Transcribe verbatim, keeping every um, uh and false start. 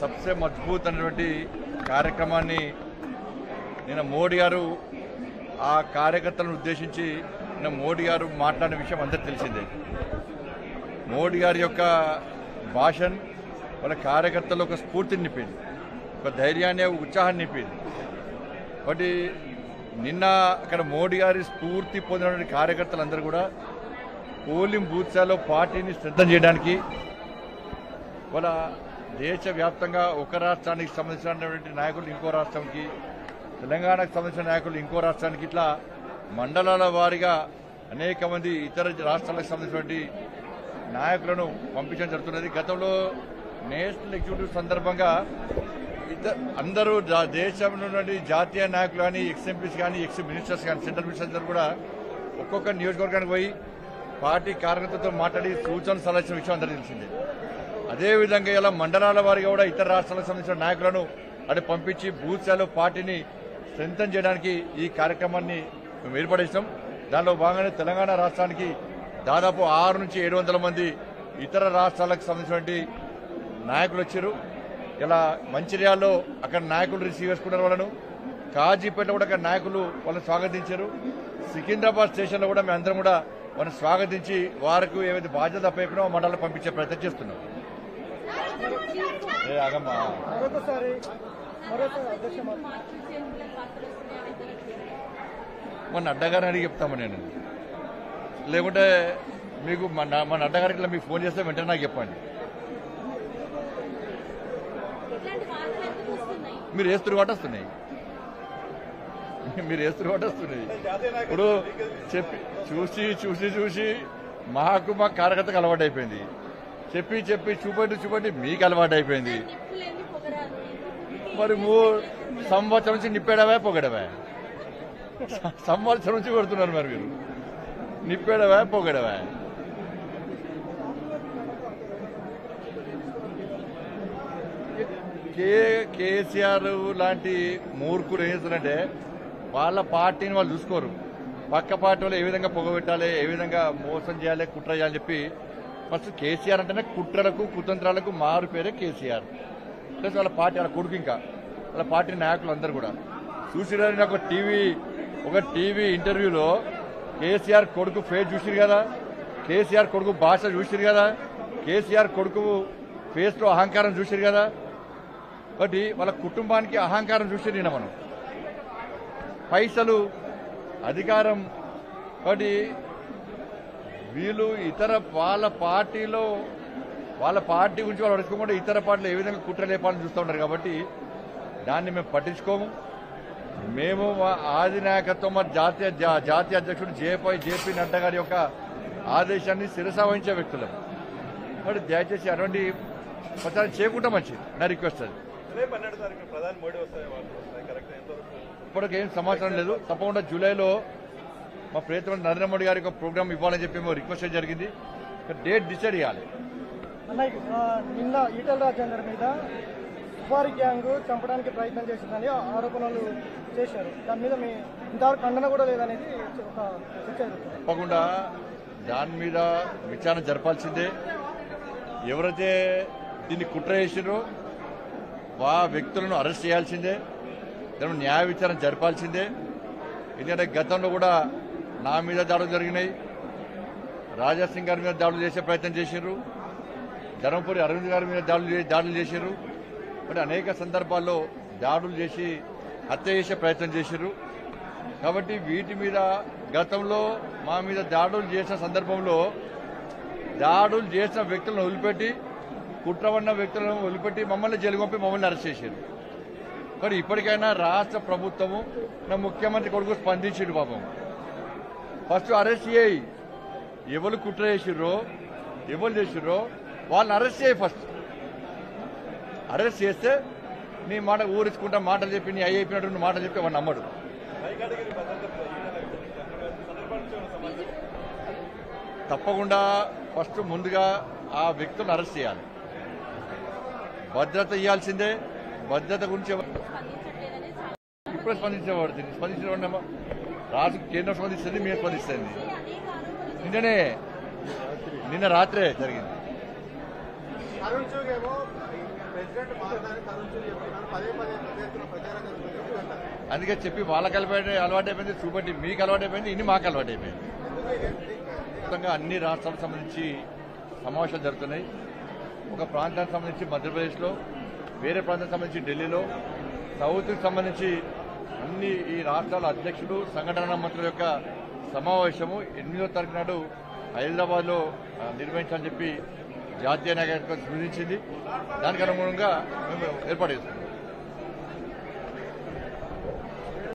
सबसे मजबूत అయినటువంటి కార్యక్రమాన్ని నిన్న మోడీ గారు ఆ కార్యకర్తలను ఉద్దేశించి నిన్న మోడీ గారు మాట్లాడిన విషయం అందరికీ తెలిసిందే. మోడీ గారి యొక్క భాషణ్ వాళ్ళ కార్యకర్తలు ఒక స్ఫూర్తిని నింపింది, ఒక ధైర్యాన్ని ఉత్సాహాన్ని నింపింది. కాబట్టి నిన్న అక్కడ మోడీ గారి స్ఫూర్తి పొందినటువంటి కార్యకర్తలందరూ కూడా పోలింగ్ బూత్లలో పార్టీని స్ట్రెంథన్ చేయడానికి వాళ్ళ దేశవ్యాప్తంగా ఒక రాష్ట్రానికి సంబంధించినటువంటి నాయకులు ఇంకో రాష్ట్రానికి, తెలంగాణకు సంబంధించిన నాయకులు ఇంకో రాష్ట్రానికి, ఇట్లా మండలాల వారీగా అనేక మంది ఇతర రాష్ట్రాలకు సంబంధించినటువంటి నాయకులను పంపించడం జరుగుతున్నది. గతంలో నేషనల్ ఎగ్జిక్యూటివ్ సందర్భంగా ఇద్దరు అందరూ దేశంలో ఉన్నటువంటి జాతీయ నాయకులు కానీ, ఎక్స్ ఎంపీస్ కానీ, ఎక్స్ మినిస్టర్స్ కానీ, సెంట్రల్ మినిస్టర్స్ కూడా ఒక్కొక్క నియోజకవర్గానికి పోయి పార్టీ కార్యకర్తలతో మాట్లాడి సూచనలు సలహించిన విషయం అందరికీ తెలిసిందే. అదేవిధంగా ఇలా మండలాల వారిగా కూడా ఇతర రాష్ట్రాలకు సంబంధించిన నాయకులను అటు పంపించి బూత్ స్థాయిలో పార్టీని స్ట్రెంథన్ చేయడానికి ఈ కార్యక్రమాన్ని మేము ఏర్పడేసాం. దానిలో భాగంగానే తెలంగాణ రాష్ట్రానికి దాదాపు ఆరు నుంచి ఏడు వందల మంది ఇతర రాష్ట్రాలకు సంబంధించినటువంటి నాయకులు వచ్చారు. ఇలా మంచిర్యాలలో అక్కడ నాయకులు రిసీవ్ చేసుకున్నారు వాళ్ళను, కాజీపేటలో కూడా అక్కడ నాయకులు వాళ్ళని స్వాగతించారు. సికింద్రాబాద్ స్టేషన్లో కూడా మేము అందరం కూడా వాళ్ళని స్వాగతించి వారికి ఏవైతే బాధ్యత అప్పయ్యకునో మండలం పంపించే ప్రయత్నం చేస్తున్నాం. మన అడ్డగారిని అడిగి చెప్తాము నేను, లేకుంటే మీకు మన అడ్డగారికి ఇట్లా మీకు ఫోన్ చేస్తే వెంటనే నాకు చెప్పండి. మీరు వేస్తురు కాబట్టి వస్తున్నాయి, మీరు వేస్తురు కాబట్టి వస్తున్నాయి. ఇప్పుడు చెప్పి చూసి చూసి చూసి మాకు మా కార్యకర్తకు అలవాటు అయిపోయింది, చెప్పి చెప్పి చూపండి చూపండి మీకు అలవాటు అయిపోయింది. మరి మూడు సంవత్సరం నుంచి నిప్పేడవా పొగడవా? సంవత్సరం నుంచి కొడుతున్నారు మరి మీరు, నిప్పేడవా పొగడవా? కే కేసీఆర్ లాంటి మూర్ఖులు ఏం చేస్తారంటే వాళ్ళ పార్టీని వాళ్ళు చూసుకోరు. పక్క పార్టీ వాళ్ళు ఏ విధంగా పొగబెట్టాలి, ఏ విధంగా మోసం చేయాలి, కుట్ర చేయాలని చెప్పి ఫస్ట్ కేసీఆర్ అంటేనే కుట్రలకు కుతంత్రాలకు మారు పేరే కేసీఆర్. ప్లస్ వాళ్ళ పార్టీ వాళ్ళ కొడుకు, ఇంకా వాళ్ళ పార్టీ నాయకులు అందరూ కూడా చూసిరని ఒక టీవీ ఒక టీవీ ఇంటర్వ్యూలో కేసీఆర్ కొడుకు ఫేస్ చూసిరు కదా, కేసీఆర్ కొడుకు భాష చూసిరు కదా, కేసీఆర్ కొడుకు ఫేస్ లో అహంకారం చూసిరు కదా. కాబట్టి వాళ్ళ కుటుంబానికి అహంకారం చూసి నిన్న మనం పైసలు అధికారం. కాబట్టి వీళ్ళు ఇతర వాళ్ళ పార్టీలో వాళ్ళ పార్టీ గురించి వాళ్ళు అడుచుకోకుండా ఇతర పార్టీలు ఏ విధంగా కుట్ర లేపాలని చూస్తూ ఉంటారు. కాబట్టి దాన్ని మేము పట్టించుకోము. మేము ఆది నాయకత్వం మరి జాతీయ జాతీయ అధ్యక్షుడు జేపీ జేపీ నడ్డా గారి యొక్క ఆదేశాన్ని శిరస వహించే వ్యక్తులం. కాబట్టి దయచేసి అటువంటి ప్రచారం చేయకుండా మంచిది నా రిక్వెస్ట్. అది ఇప్పటికి ఏం సమాచారం లేదు. తప్పకుండా జూలైలో మా ప్రియతమ నరేంద్ర మోడీ గారికి ఒక ప్రోగ్రామ్ ఇవ్వాలని చెప్పి మేము రిక్వెస్ట్ చేయడం జరిగింది. డేట్ డిసైడ్ చేయాలి. నిన్న ఈటల రాజేందర్ మీద సుపారీ గ్యాంగ్ చంపడానికి ప్రయత్నం చేసిందని ఆరోపణలు చేశారు. దాని మీద మీ ఇంతవరకు ఖండన కూడా లేదనేది ఒక చర్చ. తప్పకుండా దాని మీద విచారణ జరపాల్సిందే. ఎవరైతే దీన్ని కుట్ర చేసిరో ఆ వ్యక్తులను అరెస్ట్ చేయాల్సిందే, దాని న్యాయ విచారణ జరపాల్సిందే. ఎందుకంటే గతంలో కూడా నా మీద దాడులు జరిగినాయి, రాజాసింగ్ గారి మీద దాడులు చేసే ప్రయత్నం చేశారు, ధర్మపురి అరవింద్ గారి మీద దాడులు దాడులు చేశారు. మరి అనేక సందర్భాల్లో దాడులు చేసి హత్య చేసే ప్రయత్నం చేశారు. కాబట్టి వీటి మీద గతంలో మా మీద దాడులు చేసిన సందర్భంలో దాడులు చేసిన వ్యక్తులను వదిలిపెట్టి, కుట్రవన్న వ్యక్తులను వదిలిపెట్టి మమ్మల్ని జైలు పంపి మమ్మల్ని అరెస్ట్ చేశారు. కానీ ఇప్పటికైనా రాష్ట్ర ప్రభుత్వము నా ముఖ్యమంత్రి కొడుకు స్పందించాడు. పాపం ఫస్ట్ అరెస్ట్ చేయి, ఎవరు కుట్ర చేసిర్రో ఎవరు చేసిర్రో వాళ్ళని అరెస్ట్ చేయి. ఫస్ట్ అరెస్ట్ చేస్తే నీ మాట ఊరించుకుంటా మాటలు చెప్పి నీ అయ్యి అయిపోయినట్టు మాటలు చెప్పి వాడు నమ్మడు. తప్పకుండా ఫస్ట్ ముందుగా ఆ వ్యక్తులను అరెస్ట్ చేయాలి, భద్రత ఇవ్వాల్సిందే. భద్రత గురించి ఇప్పుడే స్పందించేవాడు స్పందించడం రాష్ట్ర కేంద్రం స్పందిస్తుంది, మేము స్పందిస్తుంది. నిన్ననే నిన్న రాత్రే జరిగింది. అందుకే చెప్పి వాళ్ళకి అలవాటు అలవాటు అయిపోయింది, చూపట్టి మీకు అలవాటు అయిపోయింది, ఇన్ని మాకు అలవాటు అయిపోయింది. మొత్తంగా అన్ని రాష్ట్రాలకు సంబంధించి సమావేశాలు జరుగుతున్నాయి. ఒక ప్రాంతానికి సంబంధించి మధ్యప్రదేశ్లో, వేరే ప్రాంతానికి సంబంధించి ఢిల్లీలో, సౌత్కి సంబంధించి అన్ని ఈ రాష్ట్రాల అధ్యక్షుడు, సంఘటన మంత్రుల యొక్క సమావేశము ఎనిమిదో తారీఖు నాడు హైదరాబాద్లో నిర్వహించాలని చెప్పి జాతీయ నాయకత్వం సూచించింది. దానికి అనుగుణంగా మేము ఏర్పాటు చేస్తున్నాం.